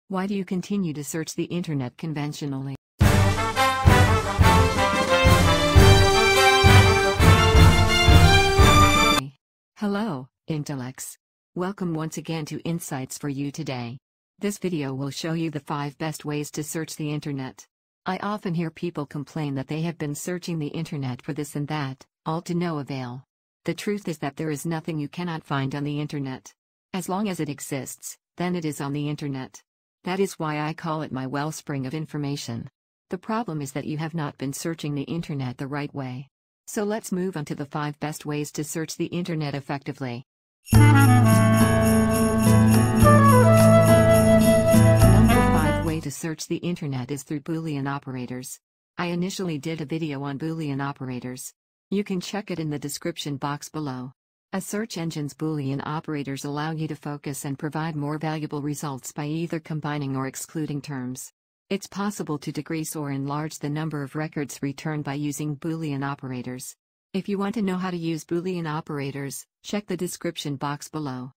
Why do you continue to search the internet conventionally? Hello, intellects. Welcome once again to Insights for You today. This video will show you the 5 best ways to search the internet. I often hear people complain that they have been searching the internet for this and that, all to no avail. The truth is that there is nothing you cannot find on the internet. As long as it exists, then it is on the internet. That is why I call it my wellspring of information. The problem is that you have not been searching the internet the right way. So let's move on to the 5 best ways to search the internet effectively. Number 5 way to search the internet is through boolean operators. I initially did a video on boolean operators. You can check it in the description box below. A search engine's boolean operators allow you to focus and provide more valuable results by either combining or excluding terms. It's possible to decrease or enlarge the number of records returned by using boolean operators. If you want to know how to use boolean operators, check the description box below.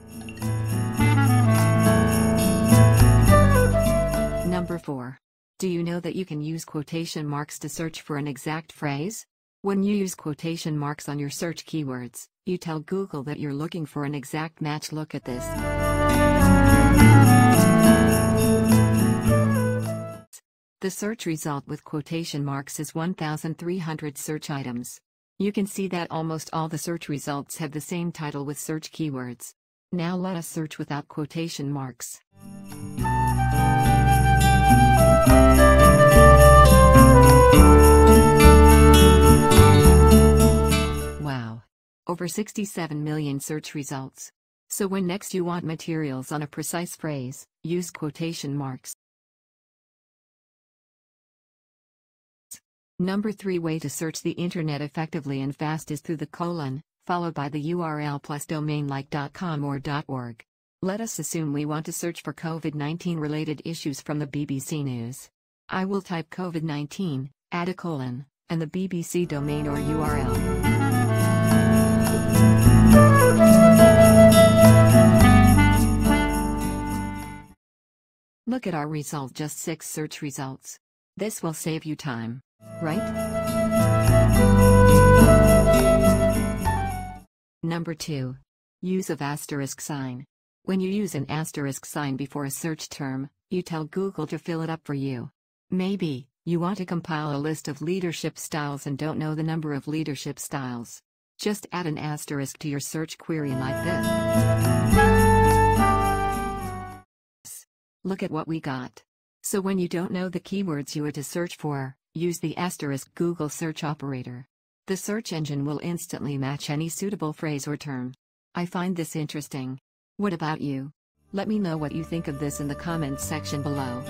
Number 4. Do you know that you can use quotation marks to search for an exact phrase? When you use quotation marks on your search keywords, you tell Google that you're looking for an exact match. Look at this. The search result with quotation marks is 1,300 search items. You can see that almost all the search results have the same title with search keywords. Now let us search without quotation marks. Wow! Over 67 million search results. So when next you want materials on a precise phrase, use quotation marks. Number 3 way to search the internet effectively and fast is through the colon, followed by the URL plus domain like .com or .org. Let us assume we want to search for COVID-19 related issues from the BBC News. I will type COVID-19, add a colon, and the BBC domain or URL. Look at our result, just 6 search results. This will save you time, right? Number 2. Use of asterisk sign. When you use an asterisk sign before a search term, you tell Google to fill it up for you. Maybe you want to compile a list of leadership styles and don't know the number of leadership styles. Just add an asterisk to your search query like this. Look at what we got. So when you don't know the keywords you are to search for, use the asterisk Google search operator. The search engine will instantly match any suitable phrase or term. I find this interesting. What about you? Let me know what you think of this in the comments section below.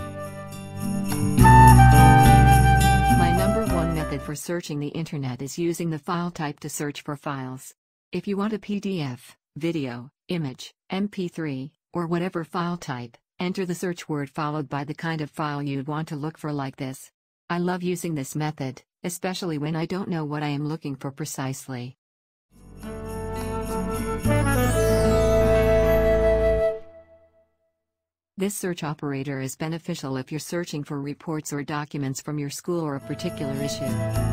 My number 1 method for searching the internet is using the file type to search for files. If you want a PDF, video, image, MP3, or whatever file type, enter the search word followed by the kind of file you'd want to look for like this. I love using this method, especially when I don't know what I am looking for precisely. This search operator is beneficial if you're searching for reports or documents from your school or a particular issue.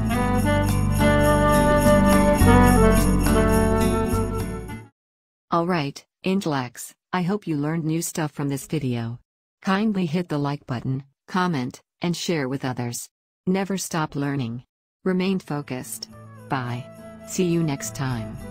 Alright, intellects, I hope you learned new stuff from this video. Kindly hit the like button, comment, and share with others. Never stop learning. Remain focused. Bye. See you next time.